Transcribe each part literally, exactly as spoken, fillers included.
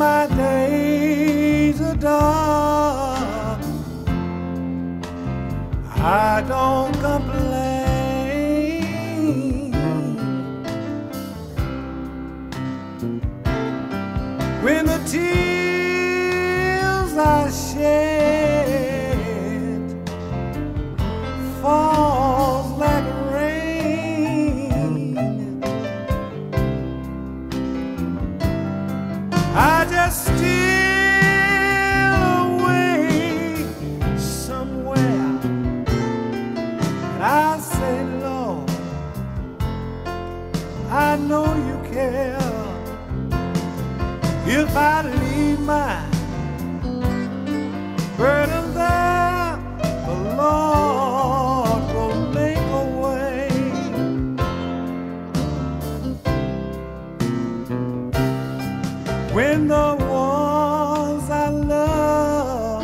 my days are dark, I don't complain. When the tears I shed falls like rain, I just steal away somewhere, and I say, Lord, I know you care. If I leave my burden there, the Lord will make a way. When the ones I love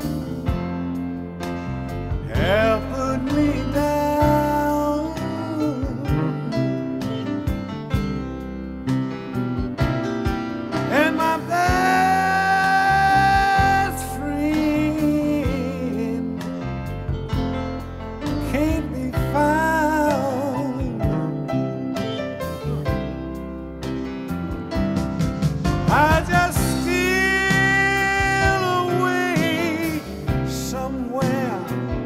have put me down, and my best friend can't be found, I just steal away somewhere.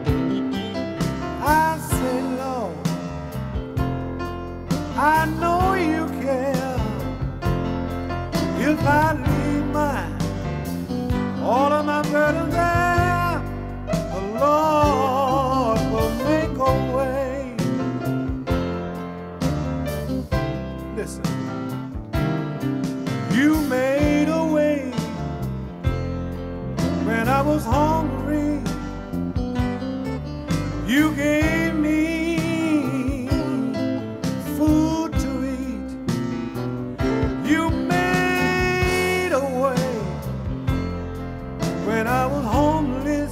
I say, Lord, I know you care. If I leave my, all of my burden there, the Lord will make a way. Listen, you made a way when I was hungry. You gave me food to eat. You made a way when I was homeless.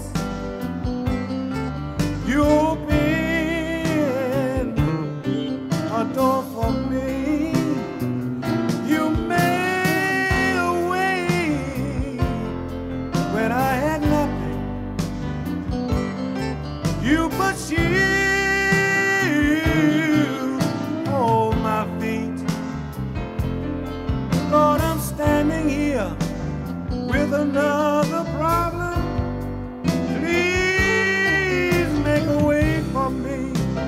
You opened a door for me. You made a way when I had nothing. You put shoes on my feet. Lord, I'm standing here with another problem. Please make a way for me.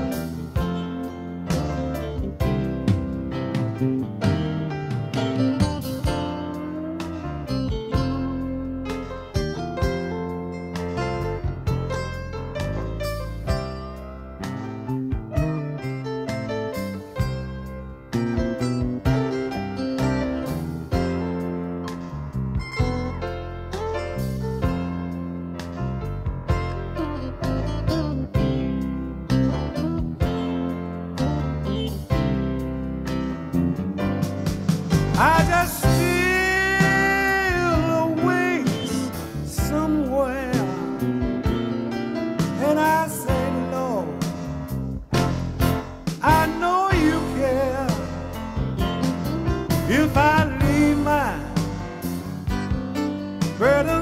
I just steal away somewhere, and I say, Lord, I know you care. If I leave my burden